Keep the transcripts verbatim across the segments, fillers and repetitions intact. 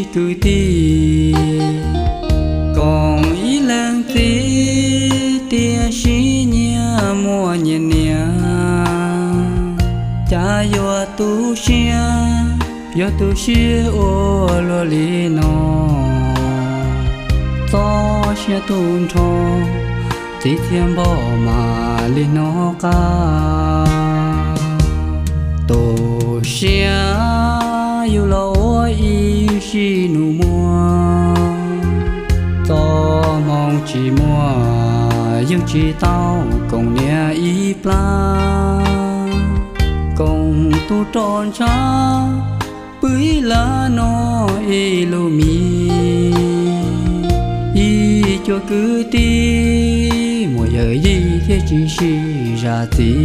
cứ ti còn ý lang tí tia xí nhia mua nhẹ nhẹ cha yo tu xia yo tu xia ô lo li no cho xia tu cho chỉ thiên bỏ mà li no ca tu xia yêu lo ý xí nu mua cho mong chỉ mua yêu chỉ tao cùng nhà ý pla cùng tu tròn cha bưởi lá nó ý lu mi ý cho cứ ti mùa giờ gì thế chỉ xì ra tí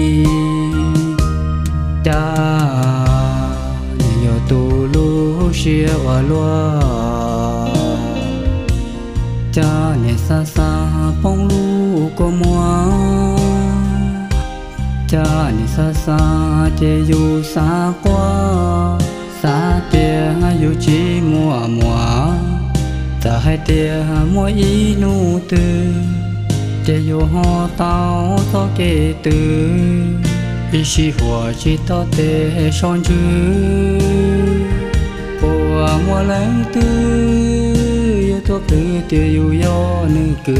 cha nhiều tu lu xia hoa lúa cha nè xa xa bông lu có mua cha nè xa xa chê dù xa quá xa tia dù chỉ mua mua ta hai tia mua ý nu tư chê dù ho tao to kê tư ý xì hùa chỉ to tê son chư của mua lãng tư cho cứ tiêu yêu yo nữ cứ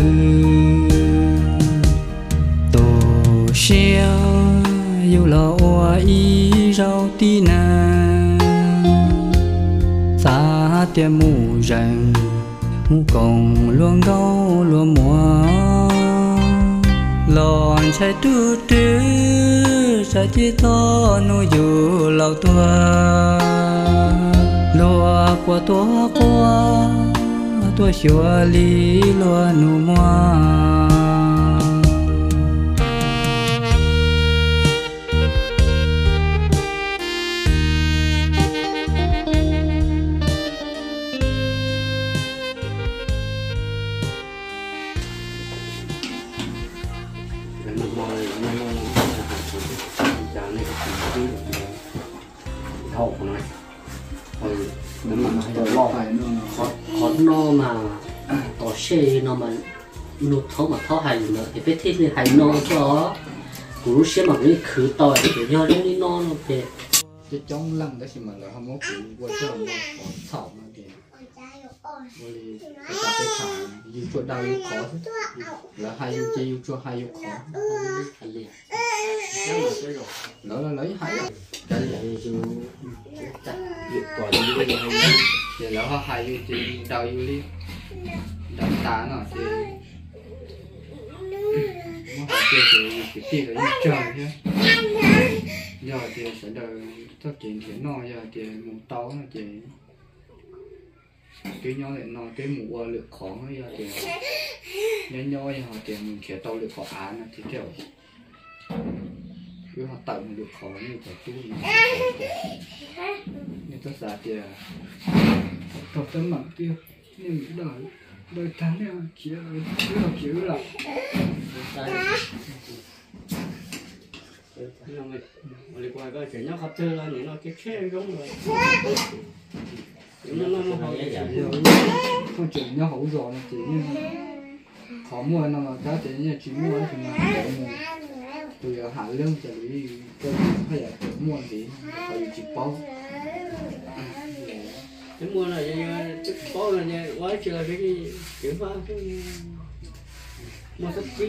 tổ xia yêu lo oa ý rau tí na xa tiệm mù rằng mù còn luôn gấu luôn mùa lòn chạy tu trứ chạy chỉ to nuôi dù lâu tua lúa qua tua qua tua xua li lúa nu mua nó mà tỏ xe nó mà nụ thấu mà tháo hành nữa thì biết thế thì hành nó cho cú xe mà cái khử tỏi để cho nó đi nó nó về cái trong lăng đó thì mà là không có cú qua cho nó còn thảo mà thì vì cái ta cái thảo yêu cho đau yêu khó là hai yêu chi yêu cho hai yêu khó hành liền nó là lấy hai cái này chứ yêu tỏi yêu đi thì là họ hai yêu chi đau yêu đi đau tá nó thì nó chưa thì cái gì là như trời nhá giờ thì sẽ đợi phát triển thì nó giờ thì một tàu nó chỉ cái nhỏ lại nó cái mũ lực khó bây giờ thì nhỏ nhỏ thì họ thì mình khía tàu lực khó án thì kiểu cứ họ tận được khó như phải tu như tất cả thì tập tấm mạng tiêu nhưng đời đời tháng này chỉ là cứ là kiểu là mình qua cái chuyện nó khắp chơi là những nó cái khe giống rồi nó nó nó không chỉ nó hậu rồi nó chỉ như khó mua nó mà cá chỉ như chỉ mua thì mà để mua từ hạ lương trở đi cái hay là mua thì phải chỉ bao cái mua là cái bao là như quá chưa là cái gì kiểu pha cái mua sắp chi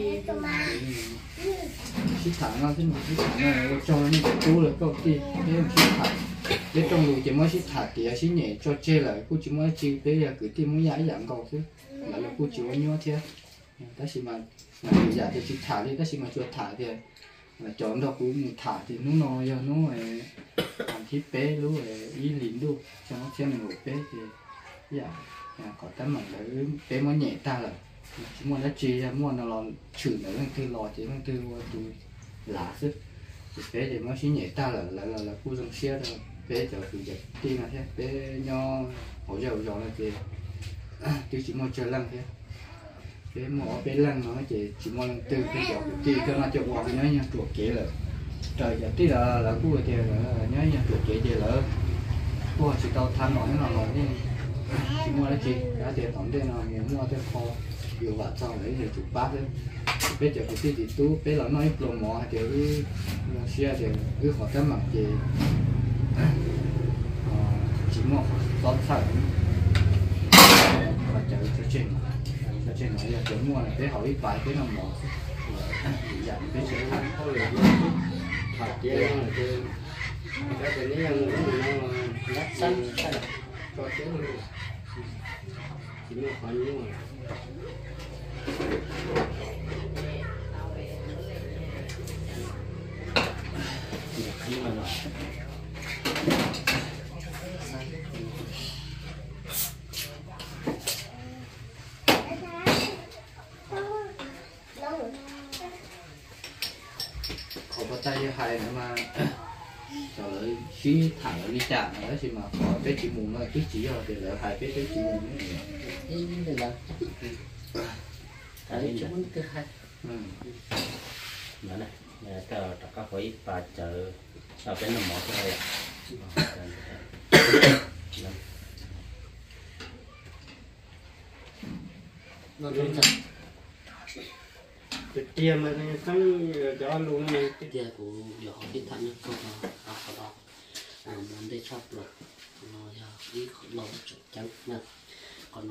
xí thả nó thế mà xí thả nó cho nó tu là câu ti thế mà xí thả để trong lù chỉ mới xí thả thì xí nhẹ cho chê lại cô chỉ mới chịu bây giờ cứ tìm muốn giải giảm cầu chứ là là cô chỉ có nhớ thế ta xí mà là giả thì xí thả đi ta xí mà chưa thả thì là chọn đâu cũng thả thì nó no giờ nó làm thịt bé lúc ý lính luôn cho nó xem mình một bé thì dạ có tấm mặt để bé mới nhẹ ta là chỉ muốn đã chi mua nó là chửi nữa thằng tư lò chỉ thằng tư tôi lá chứ bé thì mới chỉ nhẹ ta là là là là khu dân xe đó bé giờ từ giờ tiên là thế bé nho hỗ trợ hỗ là gì tôi chỉ muốn chơi lăng thế bé mỏ bé lăng nó chỉ chỉ muốn từ cái giờ tí cái mà cho quăng nhớ nha chuột kế là trời giờ tí là là khu thì là nhớ nha chuột kế thì là khu chỉ tao tham nói nó là đi chỉ mua đấy chị giá tiền tổng tiền nào muốn mua thêm kho nhiều vặt sau đấy thì chụp bát đấy bây giờ cái gì tú bây giờ nói plong mỏ thì cứ xe thì cứ họ cái mặt thì chỉ mua tóm sẵn và chờ cho trên cho trên nói là chỗ mua là cái họ ít vài cái nào mỏ giảm cái chế thành thôi là thật chứ là cái cái cái này là nó lát xanh cho chế luôn chỉ mua khỏi những mà nhưng mà không có tay hay nữa mà cho lấy khí thẳng ở đi chạm nữa thì mà có cái chỉ mù nó cái chỉ rồi thì lại hai cái cái chỉ mù đây là đấy chúng thứ hai nữa này nhà chờ các khối và chờ sau cái nằm mỏ thôi nó đúng thật cái tia mà thằng cho luôn này cái tia của giờ họ biết thằng nó có nó họ đó mình để chọc rồi nó giờ đi nó chụp trắng nè còn nó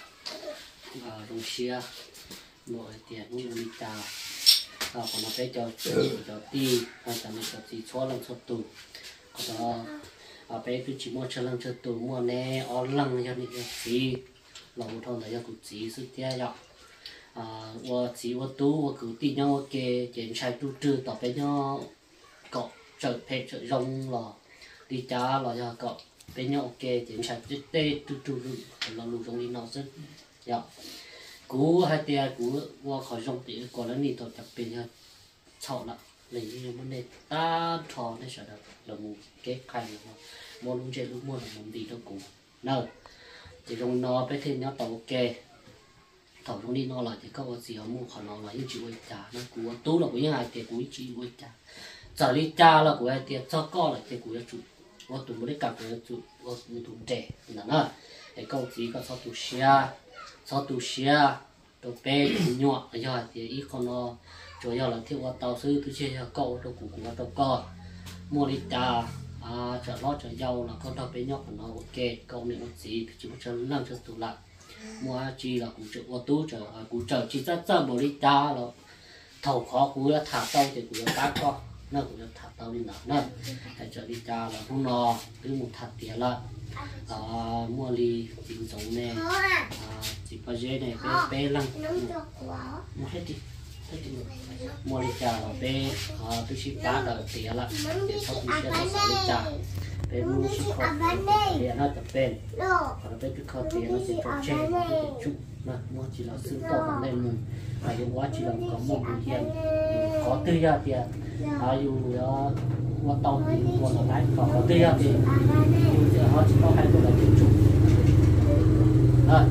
rong xia nội tiền cũng là đi tàu còn nó phải cho cho ti hay là mình cho ti cho lần cho tù còn đó ở bé cứ chỉ mua cho lần cho tù mua nè ở lần cho mình thì lâu thôi là cho cụ chỉ sự tiếc nhọ à và chỉ và tu và cứ tin nhau cái chuyện sai tu trừต่อไปnhau cọ trở phê trở rong là đi cha là cho cọไปnhau cái chuyện sai tu tê tu tu là lúc rong đi nó rất nhọ cú hai tia cú và khỏi rong thì còn là đi tổ chập bên nha chọn lại lấy những vấn đề ta thò để sợ được là một cái khai mà mua luôn chơi lúc mua là muốn đi đâu cũ nào thì rong nó phải thêm nhau tàu ok thầu rong đi nó là thì có gì họ mua khỏi nó là những chịu trả nó cú tú là của những hai tia cú chịu trả giờ đi cha là của hai tia cho con là tia cú chủ và tụi mới cặp với chủ và tụi trẻ là nó để câu gì có sao tụi xe sao tụi xe tụi bé nhọ giờ thì ít con nó chủ yếu là thiếu qua tàu sư tôi chơi cho cậu tôi cũng cũng tàu co mua đi trà à chợ lót chợ dâu là con tàu bé nhọ của nó ok cậu này nó gì chỉ một trăm năm cho tụ lại mua chi là cũng chợ qua tú chợ cũng chợ chỉ rất rất một đi trà là thầu khó cũng là thả tàu thì cũng là cá co nó cũng là thả tàu đi nào nó tại chợ đi trà là không no cứ một thả tiền là à, mua ly chính giống này à, chỉ có dễ này bé bé lăng mua hết đi mua ly trà là bé à, tôi ship cá đợi tiền là để sau khi sẽ có ly trà bé mua ship khó tiền nó chậm bên còn bé cứ khó tiền nó sẽ cho che để chụp mà mua chỉ là xương to bằng lên mình hay dùng quá chỉ là có một cái tiền có tư ra tiền à dù đó qua tàu thì qua là lái còn có tư ra thì giờ họ chỉ có hai cái là tiền chụp à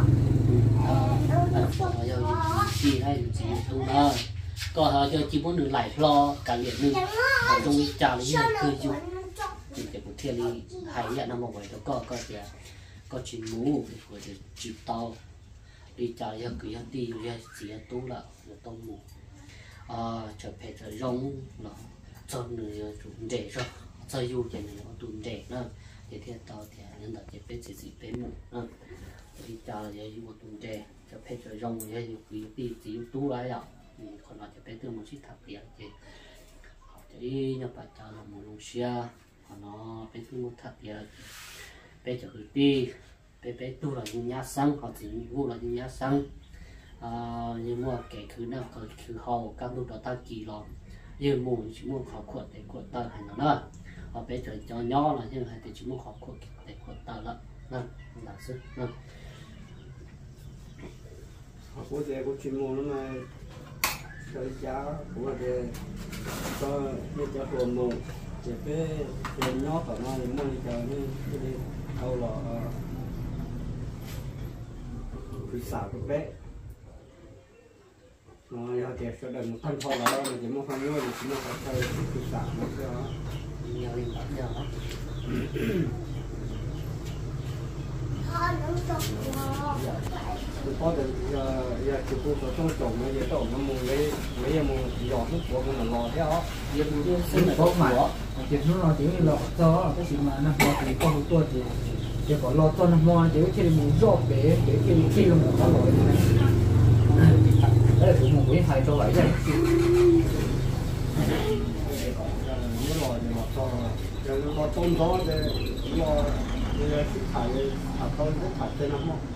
giờ chỉ hay chỉ tu đó còn họ giờ chỉ muốn được lại lo cả liền nữa còn trong cái trà này là cơ chụp thì cái một thiên lý hay nhận năm một vậy đó có có tiền có chỉ mũ rồi thì chụp tàu đi trà giờ cứ ăn đi rồi chỉ tu là tàu mũ à trở về trở rong nó cho người chủ đề cho cho yêu chuyện này nó chủ đề nữa thì theo tao thì nhân là cái bên gì gì bên mù nữa đi chào là yêu một chủ đề cho phê trở rong rồi yêu quý đi chỉ tu lại ạ còn nói cái bên tương một chút thập tiền thì họ chỉ nhập bài chào là một lồng xia còn nó bên tương một thập tiền bên trở đi bên bên tu là những nhà sang họ chỉ vu là những nhà sang à nhưng mà cái thứ nào cái thứ họ các lúc đó ta kỳ lắm như mù chỉ muốn khó quật để quật tờ hành nó nữa họ bé trời cho nhỏ là như hay thì chỉ muốn khó quật để quật tờ lận nè là sức nè họ có thể có chuyên môn nó mà chơi giá của cái cho như cho hồn mù thì cái cái nhỏ của nó thì mua đi chờ như cái đi đâu là cứ xả cái bé nó giờ thì sẽ đợi một thân phò đó thì một phần nữa thì chúng ta phải chơi cứ xả nó cho nhiều lên bắt giờ có được giờ giờ chụp bộ trong trồng nó giờ trồng nó mùng cái mấy giờ mùng giò nước của mình lò thế đó giờ mùng xin là có mà chuyện nó là chỉ là cho cái gì mà nó có thì có một tuổi thì chỉ có lo cho nó mua chỉ khi mình rộp để để khi khi nó có rồi đấy là cũng một cái hay cho vậy vậy nó lò thì lò cho giờ nó lò tôm gió để lò để xịt thải thải tôm xịt thải trên nó không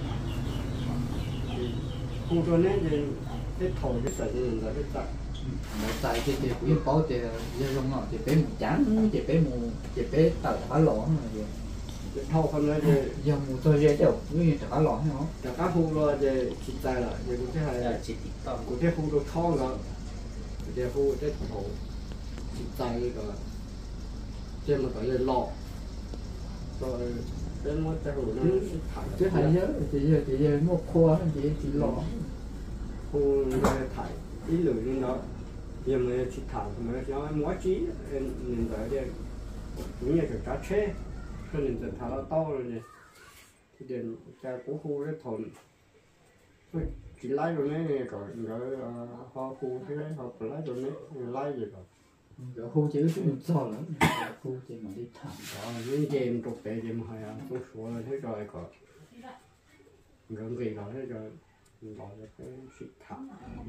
khu cho nên thì cái thổi cái sợi dây là cái sợi một tại thì thì cũng có thì giờ không ngọt thì bé một chán thì bé một thì bé tàu cá lỏ mà cái thau không nói thì giờ một tôi dễ đều như cá lỏ hay không cả các khu rồi thì xịt tay lại thì cũng thế này chỉ tít to cũng thế khu đồ thau rồi thì khu cái thổ xịt tay rồi trên mà phải lên lọ rồi đến một cái hồ nó thải chứ hay nhớ thì giờ thì giờ mua khoa thì chỉ lỏ khu nó thải ý lưỡi lên đó giờ mà xịt thải mà nó mỗi chí nên tới đây cũng như cái cá chê cho nên thành thả nó to rồi nè thì đến cha của khu cái thôn chỉ lấy rồi mấy rồi rồi họ khu cái họ lấy rồi mấy lấy gì rồi cái khu chỉ có một giò lắm khu chỉ mà đi thẳng đó với game trục tệ game hay à số số là thế rồi còn gần gì rồi thế rồi gọi là cái xịt thải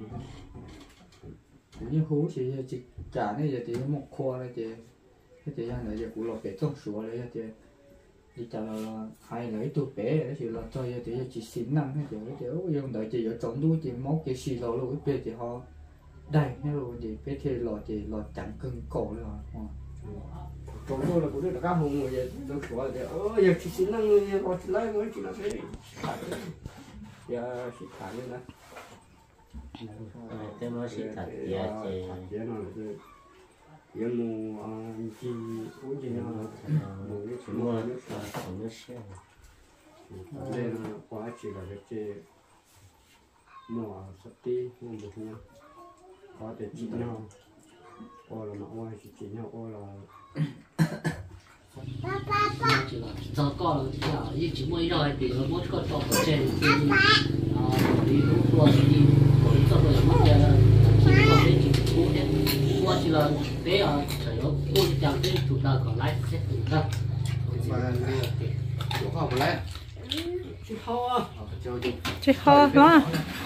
như khu chỉ chỉ trả này giờ thì một khoa này thì cái thời gian này giờ cũng là bé trong số đấy thì đi chợ là hai lấy tu bé đấy thì là cho giờ thì chỉ xin năm hay giờ thì ôi giờ đợi chỉ ở trong đuôi chỉ móc cái xì lò luôn bé thì họ đầy nha rồi thì bé thì lò thì lò chẳng cứng cổ rồi còn tôi là cũng được các hùng người vậy tôi sửa thì ơ giờ chỉ xin năm người còn chỉ lấy mới chỉ là thế giờ xịt thải lên đây tôi nói chỉ thật giờ thì giờ nó là giờ mù chi uống gì nó mù cái chuyện mua mua nước không nước xe nên quá chỉ là cái chế mùa sắp tí mùa một nha có thể chỉ nhau ô là mọi người chỉ chỉ nhau ô là chỉ là cho con thì là như chỉ mới rồi thì nó muốn con cho con trên thì đi đúng rồi đi rồi cho rồi mất giờ chỉ có cái chỉ cũ đấy mua chỉ là bé ở trời nó cũ chẳng cái chủ tờ còn lại sẽ tự ra mà chỗ họ lấy chỉ ho chị kho đúng không?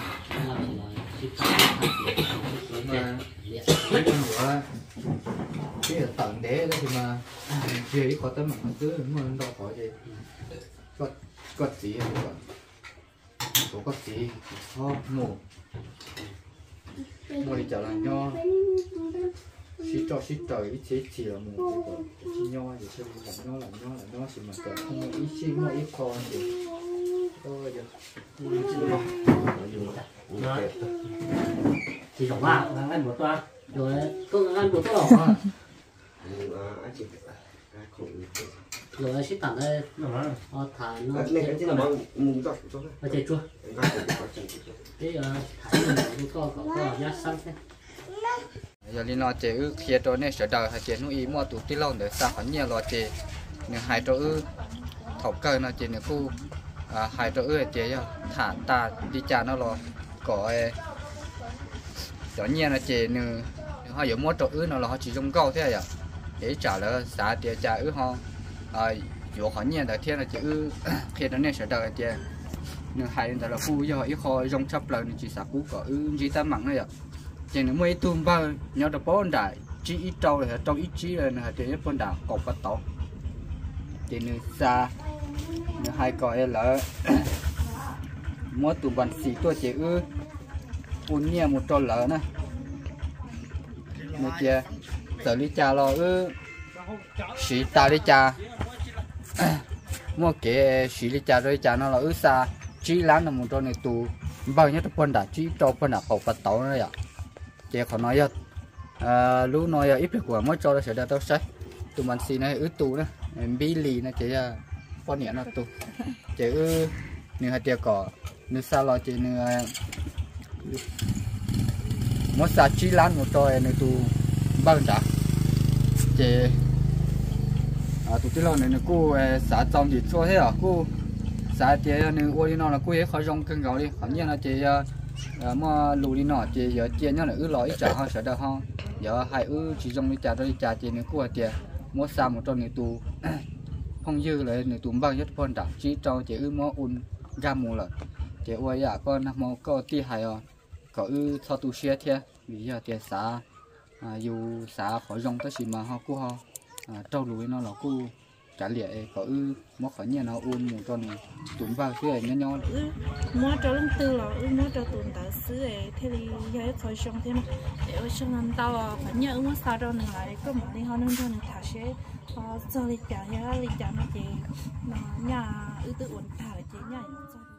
cái là tận đế đó thì mà về đi có tới mặt cứ mà đâu có gì có có gì hay không có có gì ho mù mù đi chợ là nho xí cho xí trời ít xí chỉ là mù xí nho thì sao là nho là nho là nho thì mà trời không có ít xí mà ít con thì thôi giờ chỉ giống à ăn một toa rồi không ăn một toa rồi ship tặng đây họ thải nó ở trên chua cái thải nó có có có giá xăng thế giờ linh lo chế ư kia đó này sẽ đợi hai chế nuôi ý mua tủ tí lâu để sao hắn nhiều lo chế nếu hai chỗ ư thầu cơ nó chế nếu khu hai chỗ ư chế thả ta đi cha nó lo có cho nhiên là chế nếu họ有mua chỗ ư nó là họ chỉ dùng câu thế à để trả lời xã địa trả ư họ有好念的天了就贴的那些的的，那还有的了不要一号用插了，你只啥不搞，嗯，只单忙了呀。chỉ nếu mấy tuần bao nhau được bốn đại chỉ ít trâu là trong ít chỉ là là chỉ bốn đại cột bắt tổ chỉ nếu xa nếu hai coi là mỗi tuần bằng xì tôi chỉ ư bốn nhẹ một trâu lợn nè một kia giờ đi cha lo ư xì ta đi cha mua cái xì đi cha rồi cha nó là ư xa chỉ láng là một trâu này tù bao nhiêu bốn đại chỉ trâu bốn đại cột bắt tổ nữa vậy chị còn nói à lúc nói ít của mới cho nó sẽ ra tao sách tụi mình xin này ứ tù nữa bí lì nó chỉ là con nhện nó tù chỉ ư nếu hai tia cỏ nếu sao lo chỉ nếu mất sa chi lan một trôi nếu tù bao nhiêu chị à tụi tí lo này nếu cô xã trong thì cho thế à cô xã chị nữ ô đi nó là quê khó rong cưng gạo đi hẳn nhiên là chị mà lù đi nọ chị giờ chị nhớ là ứ lõi trả họ sẽ đâu ho giờ hai ứ chỉ rong đi trả đi trả chị nữ của chị mua xa một trong nữ tù không dư lại nữ tù bao nhiêu con đảo chỉ cho chị ứ mua un gam mù lại chị ơi à con mua có ti hay à có ứ sau tù xe thế vì giờ chị xã dù xã khỏi rong tới gì mà họ của họ trâu lùi nó là cu trả lệ có ư mất khỏi nhà nó ôn một con tụm vào xứ này nhỏ nhỏ mua cho lưng tư là ư mua cho tụm tại xứ này thế thì giờ khỏi xong thế mà để ở trong ăn tao phải nhớ mua sao đâu nữa lại có một đi họ nên cho nên thả xe cho lịch trả nhá lịch trả nó chị nhà ư tự ổn thả là chị nhà